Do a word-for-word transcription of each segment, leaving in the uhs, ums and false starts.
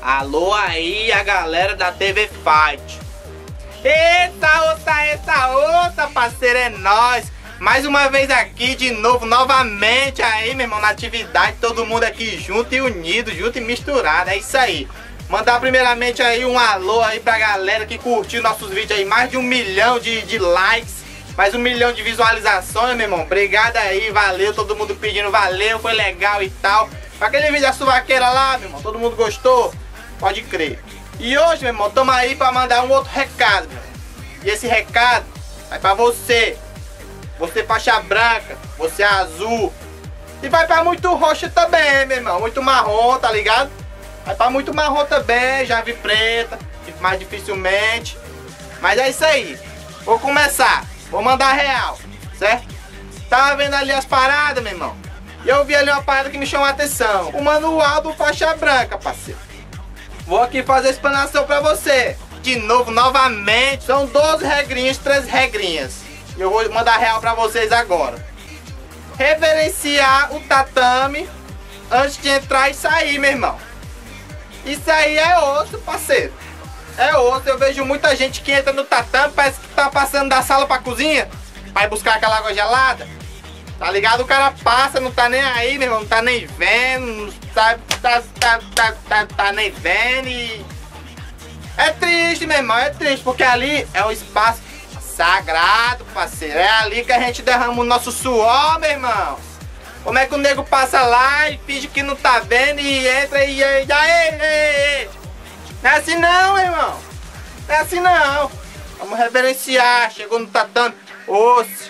Alô aí a galera da T V Fight. Eita, ouça, eita, ouça, parceiro, é nóis. Mais uma vez aqui de novo, novamente aí, meu irmão, na atividade. Todo mundo aqui junto e unido, junto e misturado, é isso aí. Mandar primeiramente aí um alô aí pra galera que curtiu nossos vídeos aí. Mais de um milhão de, de likes, mais um milhão de visualizações, meu irmão. Obrigado aí, valeu, todo mundo pedindo valeu, foi legal e tal. Aquele vídeo da suvaqueira lá, meu irmão, todo mundo gostou? Pode crer. E hoje, meu irmão, estamos aí para mandar um outro recado, meu irmão. E esse recado vai para você. Você faixa branca, você azul. E vai para muito roxo também, meu irmão. Muito marrom, tá ligado? Vai para muito marrom também, já vi preta, mais dificilmente. Mas é isso aí. Vou começar. Vou mandar real, certo? Tava vendo ali as paradas, meu irmão. E eu vi ali uma parada que me chamou a atenção. O manual do faixa branca, parceiro. Vou aqui fazer a explanação pra você. De novo, novamente. São doze regrinhas, treze regrinhas. E eu vou mandar real pra vocês agora. Reverenciar o tatame antes de entrar e sair, meu irmão. Isso aí é osso, parceiro. É osso. Eu vejo muita gente que entra no tatame, parece que tá passando da sala pra cozinha, vai buscar aquela água gelada. Tá ligado? O cara passa, não tá nem aí, meu irmão, não tá nem vendo, não tá, tá, tá, tá, tá, tá nem vendo e... É triste, meu irmão, é triste, porque ali é um espaço sagrado, parceiro. É ali que a gente derrama o nosso suor, meu irmão. Como é que o nego passa lá e finge que não tá vendo e entra e... e aí, aí, não é assim não, meu irmão. Não é assim não. Vamos reverenciar, chegou no tatame, osso.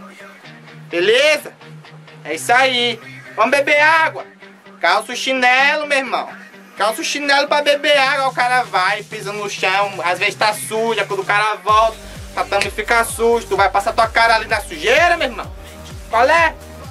Beleza? É isso aí. Vamos beber água. Calça o chinelo, meu irmão. Calça o chinelo pra beber água. O cara vai, pisa no chão. Às vezes tá suja. Quando o cara volta, o tatame fica sujo. Tu vai passar tua cara ali na sujeira, meu irmão. Qual é?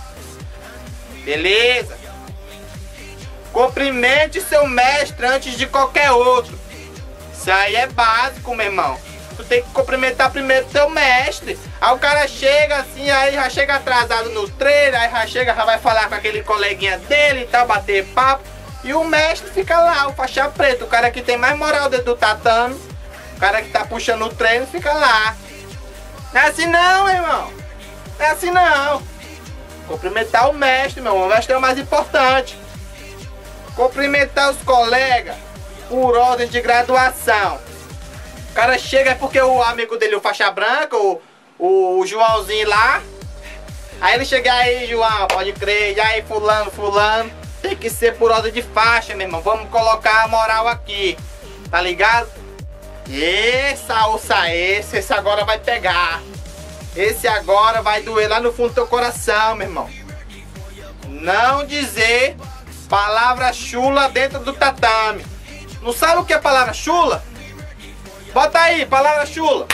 Beleza. Cumprimente seu mestre antes de qualquer outro. Isso aí é básico, meu irmão. Tu tem que cumprimentar primeiro teu mestre. Aí o cara chega assim, aí já chega atrasado no treino, aí já chega, já vai falar com aquele coleguinha dele e tal, bater papo. E o mestre fica lá, o faixa preta, o cara que tem mais moral dentro do tatame, o cara que tá puxando o treino fica lá. Não é assim não, meu irmão. Não é assim não. Cumprimentar o mestre, meu irmão. O mestre é o mais importante. Cumprimentar os colegas por ordem de graduação. O cara chega é porque o amigo dele, o faixa branca, o, o Joãozinho lá. Aí ele chega aí, João, pode crer. E aí, fulano, fulano. Tem que ser por ordem de faixa, meu irmão. Vamos colocar a moral aqui. Tá ligado? Essa ossa, esse, esse agora vai pegar. Esse agora vai doer lá no fundo do teu coração, meu irmão. Não dizer palavra chula dentro do tatame. Não sabe o que é palavra chula? Bota aí, palavra chula.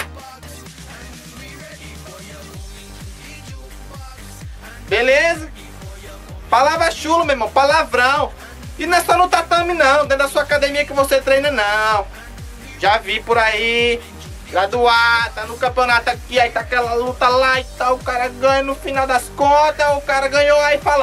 Beleza? Palavra chula, meu irmão, palavrão. E não é só no tatame não, dentro da sua academia que você treina não. Já vi por aí, graduado, tá no campeonato aqui, aí tá aquela luta lá e tal, o cara ganha no final das contas, o cara ganhou aí e fala...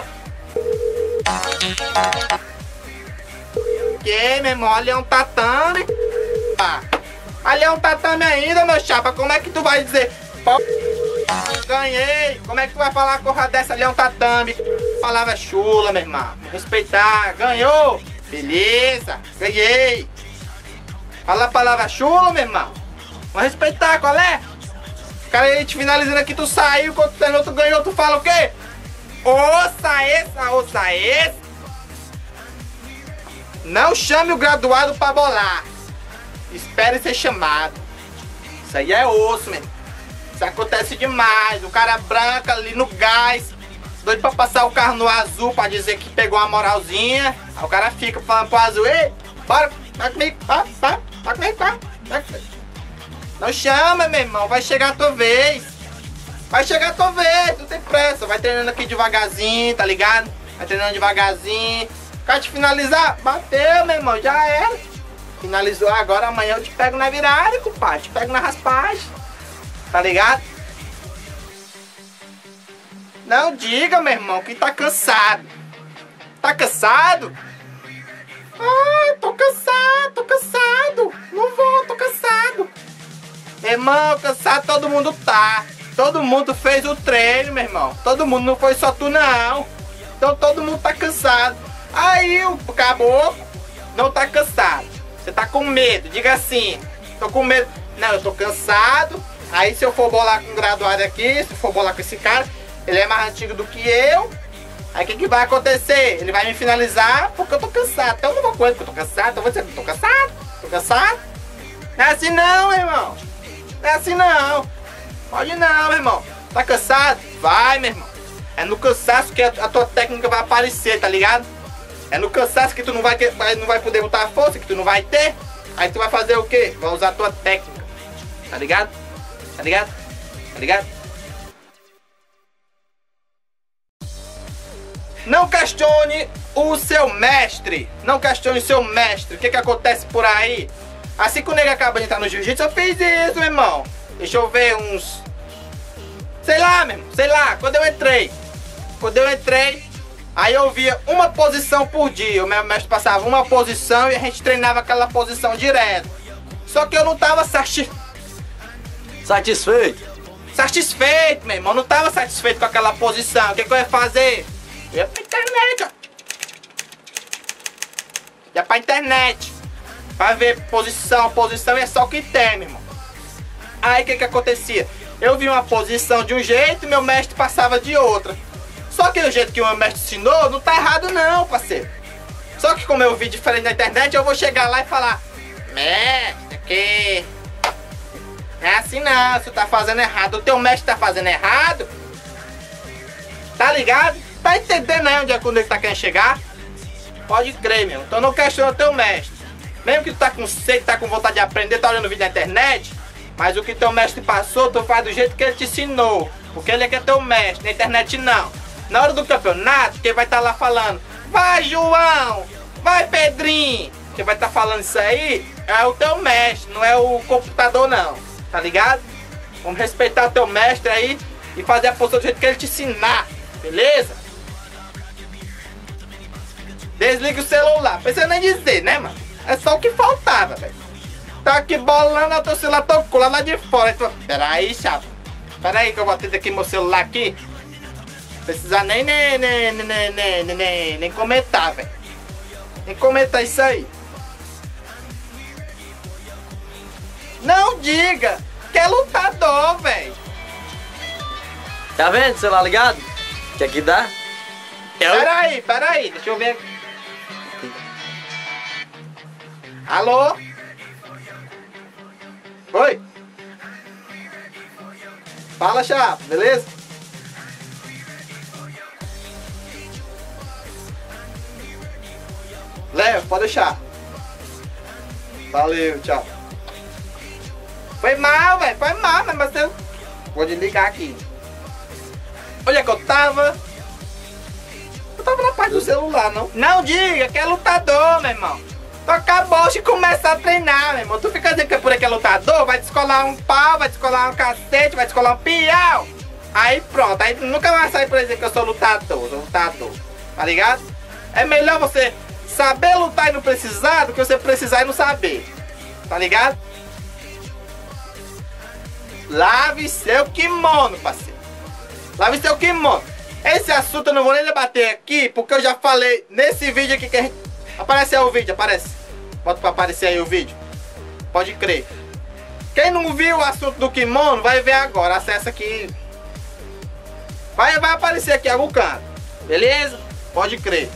Que, meu irmão, ali é um tatame. Ah. Ali é um tatame ainda, meu chapa. Como é que tu vai dizer? Pô, ganhei. Como é que tu vai falar a corra dessa? Ali é um tatame. Palavra chula, meu irmão. Respeitar. Ganhou. Beleza. Ganhei. Fala a palavra chula, meu irmão. Vamos respeitar, qual é? O cara aí te finalizando aqui, tu saiu. Quando tu treinou, tu ganhou. Tu fala o quê? Ouça essa, ouça esse. Não chame o graduado pra bolar. Espere ser chamado. Isso aí é osso, meu. Isso acontece demais. O cara branco ali no gás, doido pra passar o carro no azul pra dizer que pegou uma moralzinha. Aí o cara fica falando pro azul: ei, bora, vai comigo, vai, vai, vai comigo, vai, vai. Não chama, meu irmão, vai chegar a tua vez. Vai chegar a tua vez, não tem pressa. Vai treinando aqui devagarzinho, tá ligado? Vai treinando devagarzinho. Quer te finalizar? Bateu, meu irmão, já era. Finalizou agora, amanhã eu te pego na virada, compadre. Te pego na raspagem. Tá ligado? Não diga, meu irmão, que tá cansado. Tá cansado? Ai, tô cansado, tô cansado. Não vou, tô cansado. Meu irmão, cansado todo mundo tá. Todo mundo fez o treino, meu irmão. Todo mundo, não foi só tu não. Então todo mundo tá cansado. Aí o caboclo não tá cansado. Você tá com medo, diga assim. Tô com medo. Não, eu tô cansado. Aí se eu for bolar com um graduado aqui, se eu for bolar com esse cara, ele é mais antigo do que eu. Aí o que, que vai acontecer? Ele vai me finalizar porque eu tô cansado. Tem alguma coisa que eu tô cansado? Então eu vou dizer que eu tô cansado. Tô cansado. Não é assim não, meu irmão. Não é assim não. Pode não, meu irmão. Tá cansado? Vai, meu irmão. É no cansaço que a, a tua técnica vai aparecer, tá ligado? É no cansaço que tu não vai, vai, não vai poder botar a força, que tu não vai ter. Aí tu vai fazer o quê? Vai usar a tua técnica. Tá ligado? Tá ligado? Tá ligado? Não questione o seu mestre. Não questione o seu mestre. O que que acontece por aí? Assim que o nego acaba de entrar no jiu-jitsu, eu fiz isso, meu irmão. Deixa eu ver uns... Sei lá, meu irmão. Sei lá. Quando eu entrei. Quando eu entrei, aí eu via uma posição por dia. O meu mestre passava uma posição e a gente treinava aquela posição direto. Só que eu não tava satisfeito. Satisfeito? Satisfeito, meu irmão. Não tava satisfeito com aquela posição. O que que eu ia fazer? Eu ia pra internet, ó. Ia pra internet. Pra ver posição, posição, e é só o que tem, meu irmão. Aí o que que acontecia? Eu vi uma posição de um jeito e meu mestre passava de outra. Só que o jeito que o meu mestre ensinou não tá errado não, parceiro. Só que como eu vi diferente na internet, eu vou chegar lá e falar: mestre, que... não é assim não, você tá fazendo errado. O teu mestre tá fazendo errado. Tá ligado? Tá entendendo aí onde é que o nego tá querendo chegar? Pode crer, meu. Então não questiona o teu mestre. Mesmo que tu tá com sede, tá com vontade de aprender, tá olhando vídeo na internet, mas o que teu mestre passou, tu faz do jeito que ele te ensinou. Porque ele é que é teu mestre, na internet não. Na hora do campeonato, quem vai estar tá lá falando: vai, João! Vai, Pedrinho! Quem vai estar tá falando isso aí é o teu mestre, não é o computador não. Tá ligado? Vamos respeitar o teu mestre aí e fazer a postura do jeito que ele te ensinar. Beleza? Desliga o celular. Precisa nem dizer, né, mano? É só o que faltava, velho. Tá aqui bolando, o teu celular tocou lá de fora. Tu... Pera aí, chato. Pera aí que eu vou atender aqui meu celular aqui. Precisa nem, nem, nem, nem, nem, nem, nem, nem comentar, velho. Nem comentar isso aí. Não diga que é lutador, velho. Tá vendo, celular ligado? Quer que dá? Eu... Pera aí, pera aí. Deixa eu ver aqui. Alô? Oi? Fala, chato, beleza? Leva, pode deixar. Valeu, tchau. Foi mal, velho, foi mal, mas eu vou desligar aqui. Onde é que eu tava? Eu tava na parte do celular, não? Não diga que é lutador, meu irmão. Toca a bolsa e começa a treinar, meu irmão. Tu fica dizendo que é por aí que é lutador, vai descolar um pau, vai descolar um cacete, vai descolar um piau. Aí pronto, aí nunca mais sai por dizer que eu sou lutador, sou lutador. Tá ligado? É melhor você saber lutar e não precisar do que você precisar e não saber. Tá ligado? Lave seu kimono, parceiro. Lave seu kimono. Esse assunto eu não vou nem debater aqui, porque eu já falei nesse vídeo aqui que a gente... Aparece aí o vídeo, aparece. Bota pra aparecer aí o vídeo. Pode crer. Quem não viu o assunto do kimono, vai ver agora. Acessa aqui. Vai, vai aparecer aqui em algum canto. Beleza? Pode crer.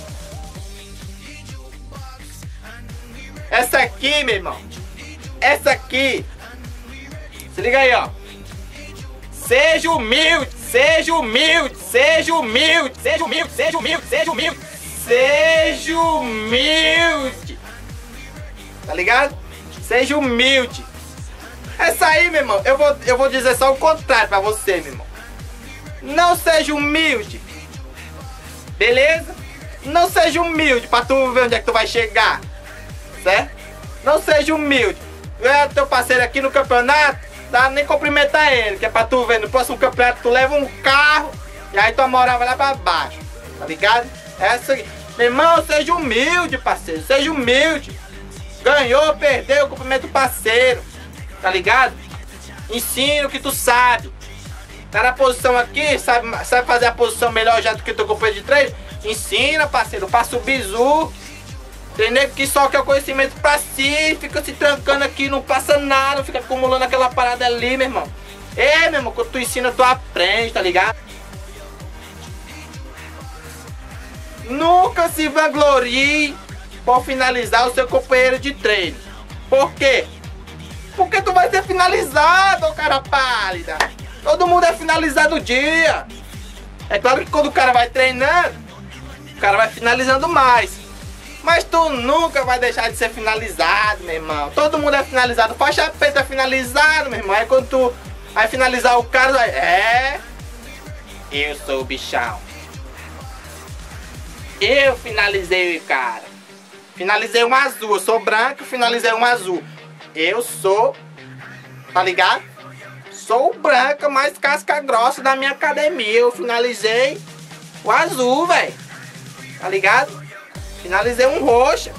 Essa aqui, meu irmão. Essa aqui. Se liga aí, ó. Seja humilde, seja humilde, seja humilde, seja humilde, seja humilde, seja humilde, seja humilde. Tá ligado? Seja humilde. Essa aí, meu irmão, eu vou, eu vou dizer só o contrário pra você, meu irmão. Não seja humilde. Beleza? Não seja humilde pra tu ver onde é que tu vai chegar. Certo? Não seja humilde. É teu parceiro aqui no campeonato, dá nem cumprimentar ele, que é pra tu ver, no próximo campeonato tu leva um carro e aí tua moral vai lá pra baixo, tá ligado? É isso aqui. Meu irmão, seja humilde, parceiro, seja humilde. Ganhou, perdeu, cumprimento o parceiro. Tá ligado? Ensina o que tu sabe. Tá na posição aqui, sabe, sabe fazer a posição melhor já do que teu companheiro de treino? Ensina, parceiro, passa o bizu. Entendeu? Que só quer o conhecimento pra si, fica se trancando aqui, não passa nada, fica acumulando aquela parada ali, meu irmão. É, meu irmão, quando tu ensina, tu aprende, tá ligado? Nunca se vanglorie por finalizar o seu companheiro de treino. Por quê? Porque tu vai ser finalizado, ô cara pálida. Todo mundo é finalizado o dia. É claro que quando o cara vai treinando, o cara vai finalizando mais. Mas tu nunca vai deixar de ser finalizado, meu irmão. Todo mundo é finalizado. Faixa preta é finalizado, meu irmão. Aí quando tu vai finalizar o cara, vai... É... Eu sou o bichão. Eu finalizei o cara. Finalizei um azul. Eu sou branco, finalizei um azul. Eu sou... Tá ligado? Sou o branco mais casca grossa da minha academia. Eu finalizei o azul, velho. Tá ligado? Finalizei um roxo.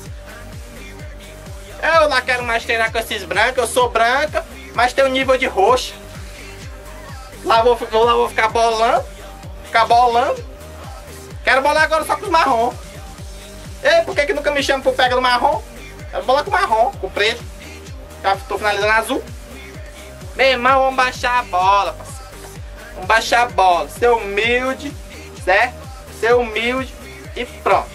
Eu não quero mais treinar com esses brancos. Eu sou branca, mas tenho nível de roxo. Lá vou, lá vou ficar bolando. Ficar bolando. Quero bolar agora só com os marrom. Ei, por que que nunca me chama pro pega do marrom? Quero bolar com marrom, com preto. Já tô finalizando azul. Meu irmão, vamos baixar a bola, parceiro. Vamos baixar a bola. Ser humilde, certo? Ser humilde e pronto.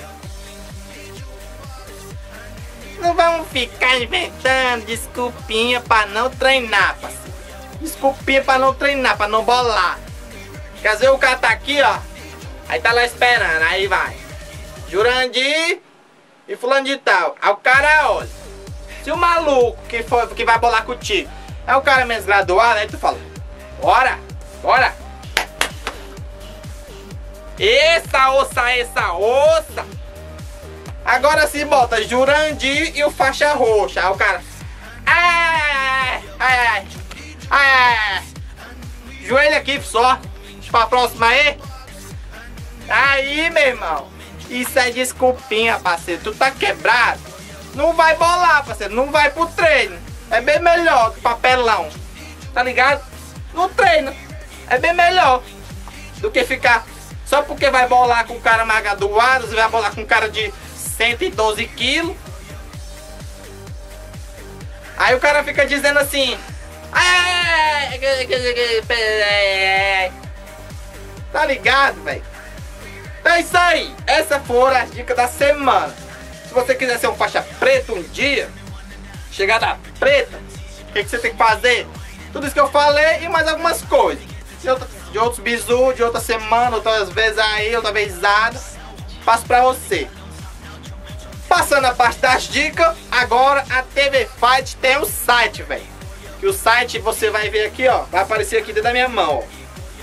Não vamos ficar inventando desculpinha pra não treinar, parceiro. Desculpinha pra não treinar, pra não bolar. Quer dizer, o cara tá aqui, ó. Aí tá lá esperando, aí vai Jurandir e fulano de tal. Aí o cara olha. Se o maluco que, for, que vai bolar contigo é o cara menos graduado, aí tu fala: bora, bora. Essa ossa, essa ossa. Agora se bota Jurandir e o faixa roxa. Aí o cara: ai, ai, ai, ai, ai. Joelho aqui só. Deixa pra próxima aí. Aí, meu irmão, isso é desculpinha, parceiro. Tu tá quebrado, não vai bolar, parceiro. Não vai pro treino. É bem melhor que papelão. Tá ligado? No treino é bem melhor do que ficar só porque vai bolar com o cara mais graduado. Você vai bolar com um cara de cento e doze quilos. Aí o cara fica dizendo assim: ai, tá ligado, velho? Então é isso aí. Essas foram as dicas da semana. Se você quiser ser um faixa preta um dia, chegada preta, o que, que você tem que fazer? Tudo isso que eu falei e mais algumas coisas. De, outra, de outros bizu, de outra semana, outras vezes aí, outra vezada. Passo pra você. Passando a parte das dicas, agora a T V Fight tem o site, velho. E o site você vai ver aqui, ó. Vai aparecer aqui dentro da minha mão, ó.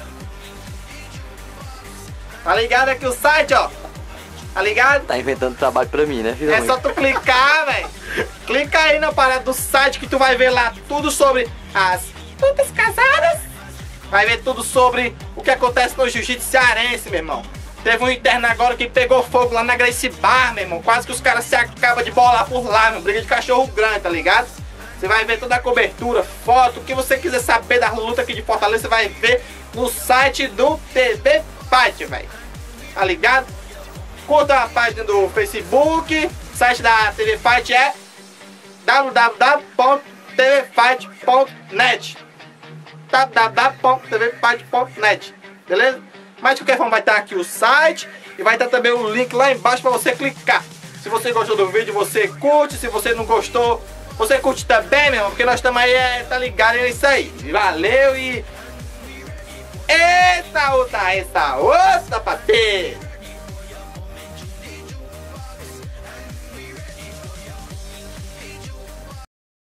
Tá ligado aqui o site, ó? Tá ligado? Tá inventando trabalho pra mim, né, filho? É só tu clicar, velho. Clica aí na parada do site que tu vai ver lá tudo sobre as putas casadas. Vai ver tudo sobre o que acontece no jiu-jitsu cearense, meu irmão. Teve um interno agora que pegou fogo lá na Gracie Bar, meu irmão. Quase que os caras se acabam de bolar por lá, meu. Briga de cachorro grande, tá ligado? Você vai ver toda a cobertura, foto, o que você quiser saber da luta aqui de Fortaleza, você vai ver no site do T V Fight, velho. Tá ligado? Curta a página do Facebook. O site da T V Fight é w w w ponto t v fight ponto net. w w w ponto t v fight ponto net. Beleza? Mas de qualquer forma vai estar aqui o site e vai estar também o link lá embaixo para você clicar. Se você gostou do vídeo, você curte. Se você não gostou, você curte também, meu irmão, porque nós estamos aí, é, tá ligado? É isso aí. Valeu e... Eita, outra, essa, outra, patê!